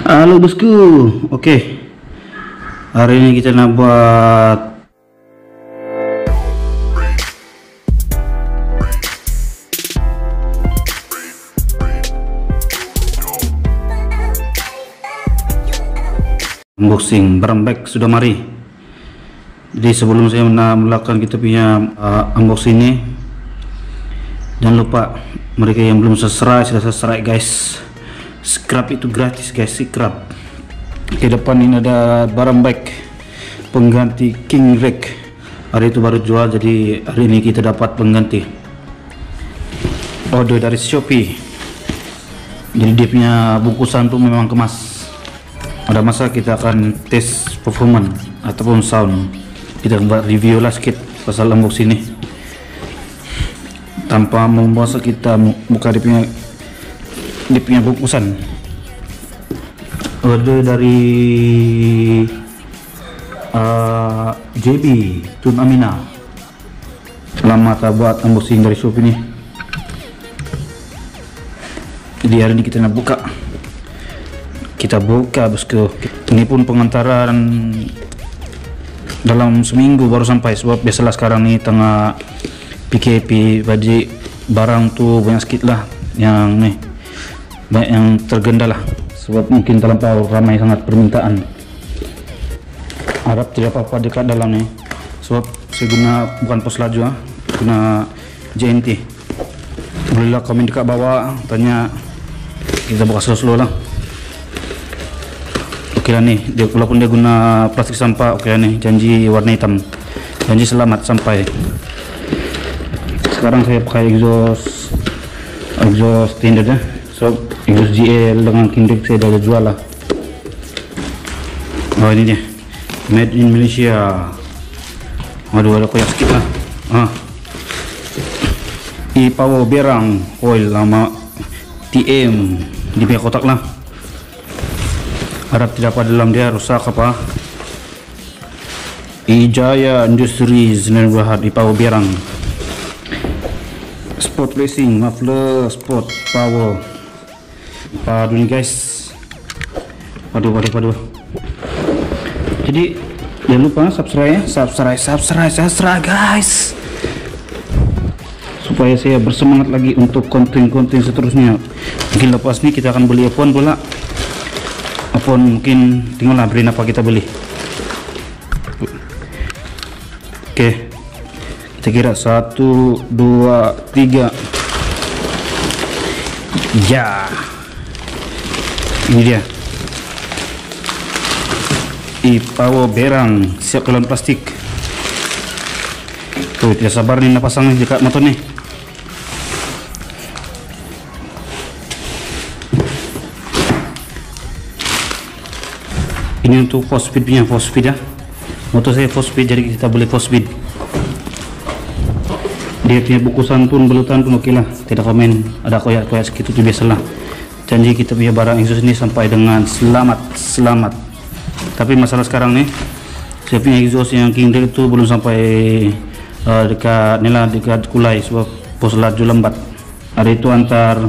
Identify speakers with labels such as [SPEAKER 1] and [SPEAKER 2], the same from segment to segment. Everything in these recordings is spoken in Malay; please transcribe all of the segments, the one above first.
[SPEAKER 1] Halo bosku, oke. Hari ini kita nak buat unboxing barang bag sudah mari. Jadi sebelum saya melakukan kita punya unboxing ini, jangan lupa mereka yang belum subscribe sudah subscribe guys. Scrap itu gratis guys, scrap. Di depan ini ada barang bag pengganti King Rack. Hari itu baru jual, jadi hari ini kita dapat pengganti. Order dari Shopee. Jadi dia punya bungkusan tuh memang kemas. Ada masa kita akan tes performance ataupun sound. Kita buat review lah sedikit pasal unboxing ini. Tanpa membawa kita buka dia punya bungkusan. Order dari JB Tun Amina. Selamat buat unboxing dari Shopee ini. Jadi hari ini kita nak buka. Kita buka bosku. Ini pun pengantaran dalam seminggu baru sampai, sebab biasalah sekarang nih tengah PKP, jadi barang tuh banyak sedikit lah yang nih, banyak yang tergendala sebab mungkin terlampau ramai sangat permintaan. Harap tidak apa-apa dekat dalam nih, sebab saya guna bukan pos laju, guna JNT. Bolehlah komen dekat bawah tanya, kita buka slow-slow lah. Oke lah nih, walaupun dia guna plastik sampah, oke lah nih, janji warna hitam, janji selamat sampai. Sekarang saya pakai exhaust standard ya, so exhaust GL dengan King Rack saya dah jual lah. Oh ini dia, made in Malaysia. Waduh, ada koyak sedikit lah. E-Power Berang coil lama TM di pihak kotak lah. Harap tidak apa dalam dia rusak apa. Ijaya Industries dan Berhad E-Power Berang. Sport racing muffler sport power. Padu nih guys. Padu. Jadi jangan lupa subscribe guys, supaya saya bersemangat lagi untuk konten-konten seterusnya. Mungkin lepas ini kita akan beli iPhone pula. iPhone mungkin tinggallah brand apa kita beli. Oke, kita kira 1, 2, 3 ya, ini dia E-Power Berang, siap dalam plastik. Tuh, tidak sabar nih nak pasang nih dekat motor nih. Ini untuk 4 speed punya, 4 speed ya. Motor saya 4 speed, jadi kita boleh 4 speed. Dia punya bungkusan pun, belutan pun oke lah, tidak komen ada koyak-koyak segitu tuh biasalah. Janji kita punya barang exhaust ini sampai dengan selamat. Tapi masalah sekarang nih, saya punya exhaust yang King Rack itu belum sampai dekat Kulai, sebab pos laju lambat. Hari itu antar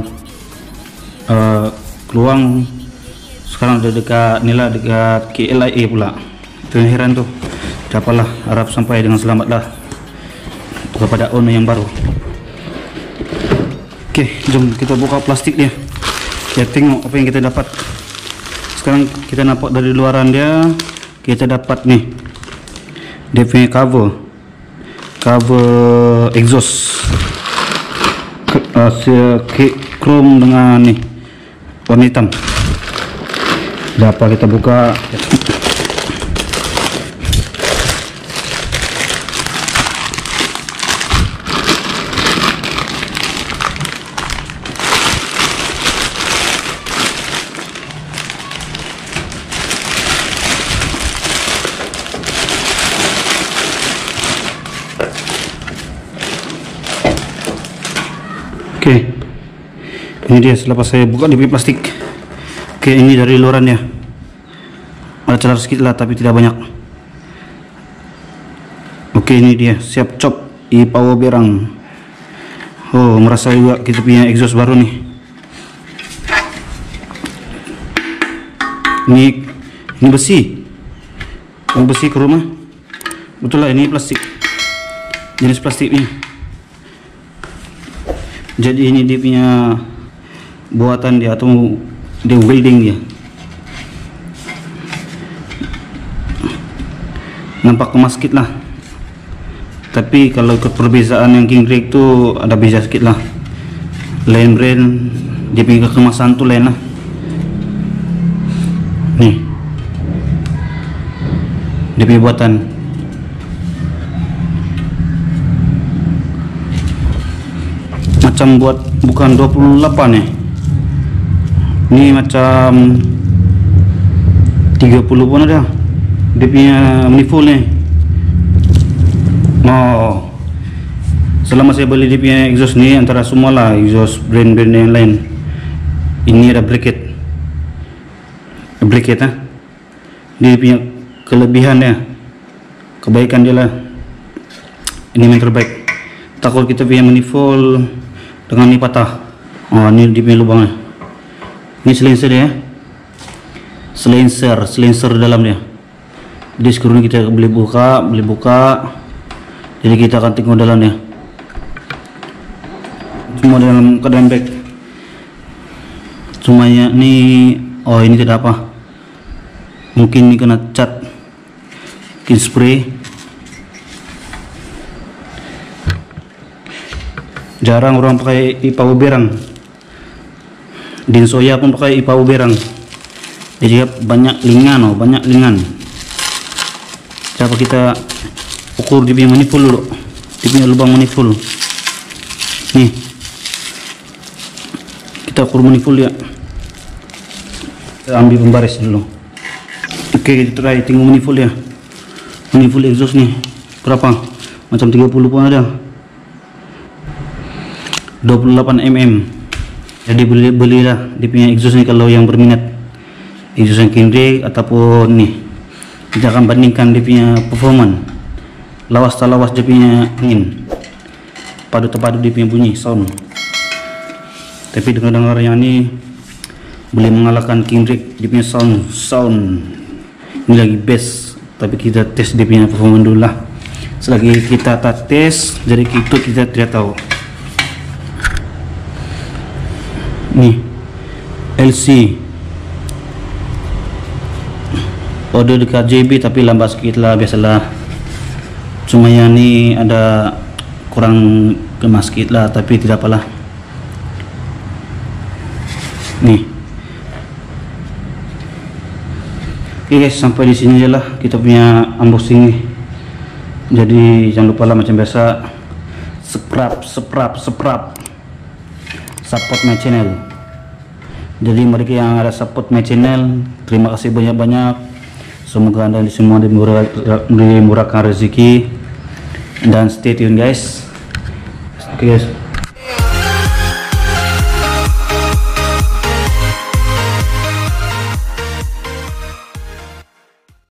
[SPEAKER 1] Keluang, sekarang udah dekat KLIA pula. Itu yang heran tuh. Dapatlah, harap sampai dengan selamat lah kepada owner yang baru. Oke, jom kita buka plastik dia. Kita tengok apa yang kita dapat. Sekarang kita nampak dari luaran dia, kita dapat nih dia punya cover exhaust chrome dengan nih warna hitam. Dapat kita buka. Oke, ini dia selepas saya buka di plastik. Oke, ini dari luarannya. Ada celah sedikit lah, tapi tidak banyak. Oke, ini dia siap cop E-Power Berang. Oh, merasa juga kita punya exhaust baru nih. Ini besi. Yang besi ke rumah. Betul lah, ini plastik. Jenis plastiknya. Jadi ini dia punya buatan dia atau dia welding dia. Nampak kemas sedikit lah. Tapi kalau ikut perbezaan yang King Drake tu ada beza sedikit lah. Lain brand, dia punya kemasan tu lain lah. Nih, dia punya buatan. Macam buat bukan 28 ya. Ini macam 30 pun ada. Dia punya manifold ni. Oh, selama saya beli dia punya exhaust ni, antara semua lah exhaust brand-brand yang lain, ini ada bracket ha. Dia punya kelebihan dia, kebaikan dia lah, ini yang terbaik. Takut kita punya manifold dengan ni patah. Oh, ni dia punya lubang. Ini silencer dia, silencer dalam dia. Jadi skru ni kita boleh buka. Jadi kita akan tengok dalamnya. Semua dalam keadaan baik. Semuanya ni, oh ini tidak apa. Mungkin ini kena cat, mungkin spray. Jarang orang pakai IPAW berang. Dinsoya pun pakai IPAW berang. Jadi banyak lingan. Coba kita ukur dia punya manifold dulu. Dia punya lubang manifold. Nih, kita ukur manifold dia. Kita ambil pembaris dulu. Oke, kita try tengok manifold dia. Manifold exhaust nih berapa? Macam 30 pun ada. 28 mm. Jadi belilah dia punya exhaust ni kalau yang berminat. Exhaust yang King Drake ataupun nih. Kita akan bandingkan dia punya performance. Lawas tak lawas dia punya angin. Padu tak padu dia punya bunyi sound. Tapi dengar yang ni boleh mengalahkan King Drake. Dia punya sound ini lagi best. Tapi kita test dia punya performance dulu lah. Selagi kita tak test, jadi itu kita tidak tahu. Nih, LC order dekat JB tapi lambat sedikit lah, biasalah. Cuma yang ni ada kurang kemas sedikit lah, tapi tidak apalah. Nih, oke guys, sampai di sini aja lah kita punya unboxing nih. Jadi jangan lupa lah macam biasa subscribe, support my channel. Jadi mereka yang ada support my channel, terima kasih banyak-banyak. Semoga anda semua dimurahkan rezeki, dan stay tune guys. Oke guys.